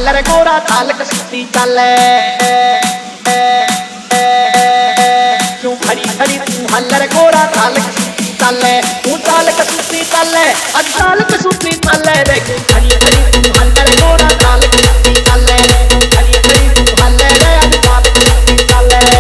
hauler गोरा ताल कसुती चले क्यों खड़ी खड़ी तू हालर गोरा ताल कसुती चले तू ताल कसुती चले आज ताल कसुती चले रे क्यों खड़ी खड़ी तू हालर गोरा ताल कसुती चले खड़ी खड़ी तू हालर रे आज ताल कसुती चले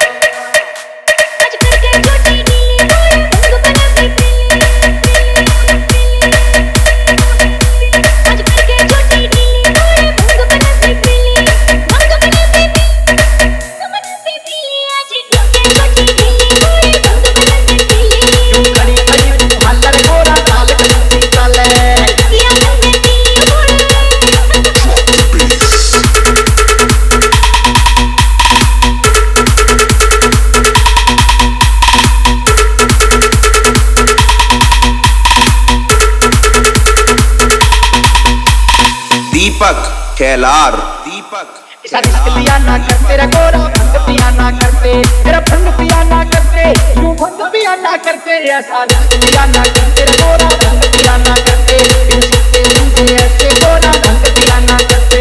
दीपक खैलार दीपक पिया ना करते रे गोरा भंग पिया ना करते तेरा भंग पिया ना करते यूं भंग पिया ना करते ऐसा पिया ना करते रे गोरा भंग पिया ना करते मुझे ऐसे गोरा भंग पिया ना करते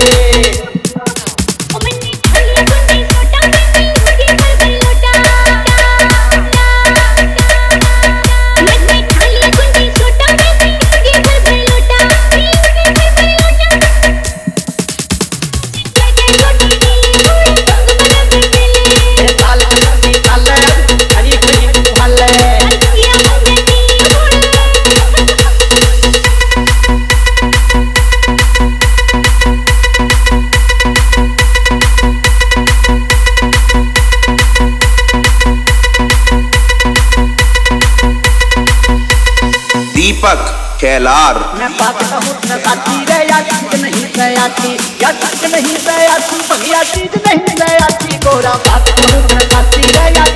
दीपक खैलार मैं बात कहूँ न साथी रे या चीज नहीं सयाती या चीज नहीं सयाती भैया चीज नहीं सयाती गोरा बात कहूँ न साथी रे या